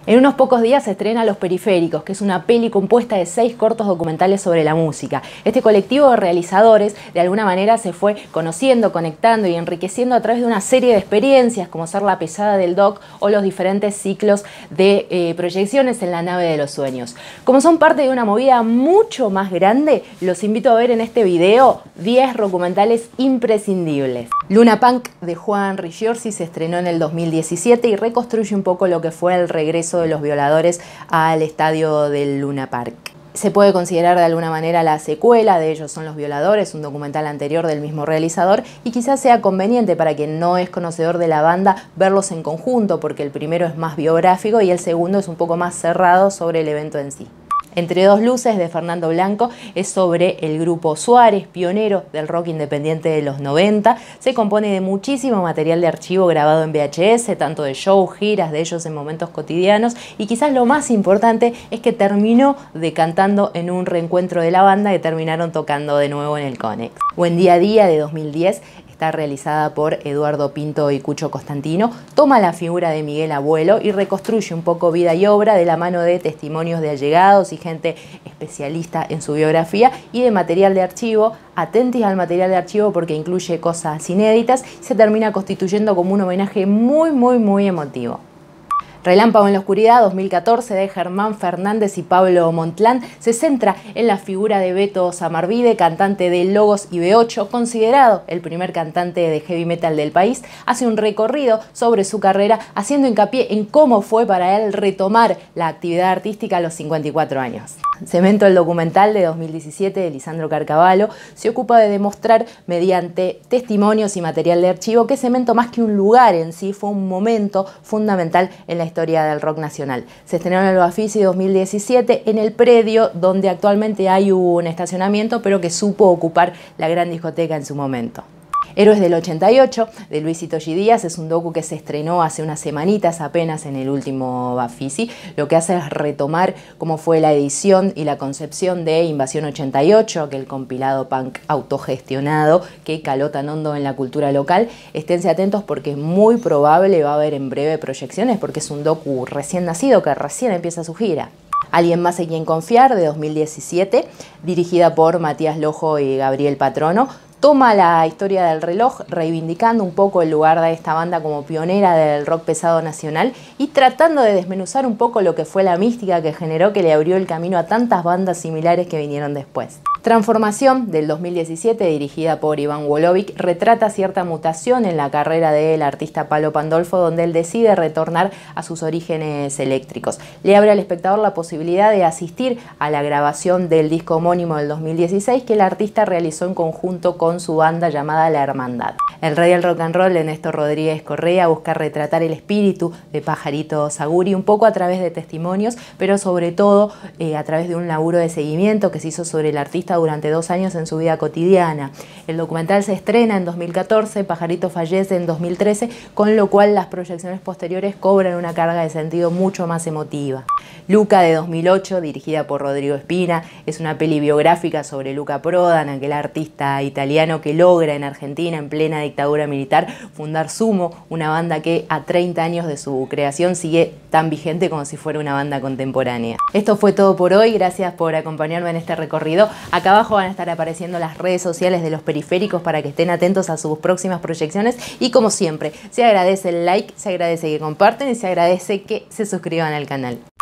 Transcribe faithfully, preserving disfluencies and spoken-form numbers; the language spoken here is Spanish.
En unos pocos días se estrena Los Periféricos, que es una peli compuesta de seis cortos documentales sobre la música. Este colectivo de realizadores de alguna manera se fue conociendo, conectando y enriqueciendo a través de una serie de experiencias como ser La Pesada del Doc o los diferentes ciclos de eh, proyecciones en la Nave de los Sueños. Como son parte de una movida mucho más grande, los invito a ver en este video diez documentales imprescindibles. Luna Punk de Juan Rigiorsi se estrenó en el dos mil diecisiete y reconstruye un poco lo que fue el regreso de los violadores al estadio del Luna Park. Se puede considerar de alguna manera la secuela de Ellos son los violadores, un documental anterior del mismo realizador, y quizás sea conveniente para quien no es conocedor de la banda verlos en conjunto, porque el primero es más biográfico y el segundo es un poco más cerrado sobre el evento en sí. Entre dos luces de Fernando Blanco es sobre el grupo Suárez, pionero del rock independiente de los noventa. Se compone de muchísimo material de archivo grabado en V H S, tanto de show, giras de ellos en momentos cotidianos, y quizás lo más importante es que terminó decantando en un reencuentro de la banda que terminaron tocando de nuevo en el Conex. O en Día a Día de dos mil diez, está realizada por Eduardo Pinto y Cucho Costantino, toma la figura de Miguel Abuelo y reconstruye un poco vida y obra de la mano de testimonios de allegados y gente especialista en su biografía y de material de archivo. Atentis al material de archivo porque incluye cosas inéditas y se termina constituyendo como un homenaje muy, muy, muy emotivo. Relámpago en la oscuridad, dos mil catorce, de Germán Fernández y Pablo Montlán, se centra en la figura de Beto Samarvide, cantante de Logos y B ocho, considerado el primer cantante de heavy metal del país. Hace un recorrido sobre su carrera, haciendo hincapié en cómo fue para él retomar la actividad artística a los cincuenta y cuatro años. Cemento, el documental de dos mil diecisiete de Lisandro Carcavallo, se ocupa de demostrar mediante testimonios y material de archivo que Cemento, más que un lugar en sí, fue un momento fundamental en la historia del rock nacional. Se estrenó en el Bafisi dos mil diecisiete en el predio donde actualmente hay un estacionamiento, pero que supo ocupar la gran discoteca en su momento. Héroes del ochenta y ocho, de Luisito G. Díaz, es un docu que se estrenó hace unas semanitas apenas en el último Bafisi. Lo que hace es retomar cómo fue la edición y la concepción de Invasión ochenta y ocho, aquel compilado punk autogestionado que caló tan hondo en la cultura local. Esténse atentos porque es muy probable va a haber en breve proyecciones, porque es un docu recién nacido que recién empieza su gira. Alguien más en quien confiar, de dos mil diecisiete, dirigida por Matías Lojo y Gabriel Patrono, toma la historia del reloj, reivindicando un poco el lugar de esta banda como pionera del rock pesado nacional y tratando de desmenuzar un poco lo que fue la mística que generó, que le abrió el camino a tantas bandas similares que vinieron después. Transformación, del dos mil diecisiete, dirigida por Iván Wolovic, retrata cierta mutación en la carrera del artista Palo Pandolfo, donde él decide retornar a sus orígenes eléctricos. Le abre al espectador la posibilidad de asistir a la grabación del disco homónimo del dos mil dieciséis que el artista realizó en conjunto con su banda llamada La Hermandad. El rey del rock and roll, de Néstor Rodríguez Correa, busca retratar el espíritu de Pajarito Saguri un poco a través de testimonios, pero sobre todo eh, a través de un laburo de seguimiento que se hizo sobre el artista durante dos años en su vida cotidiana. El documental se estrena en dos mil catorce, Pajarito fallece en dos mil trece, con lo cual las proyecciones posteriores cobran una carga de sentido mucho más emotiva. Luca, de dos mil ocho, dirigida por Rodrigo Espina, es una peli biográfica sobre Luca Prodan, aquel artista italiano que logra en Argentina, en plena dictadura militar, fundar Sumo, una banda que a treinta años de su creación sigue tan vigente como si fuera una banda contemporánea. Esto fue todo por hoy, gracias por acompañarme en este recorrido. Acá abajo van a estar apareciendo las redes sociales de Los Periféricos para que estén atentos a sus próximas proyecciones y, como siempre, se agradece el like, se agradece que comparten y se agradece que se suscriban al canal.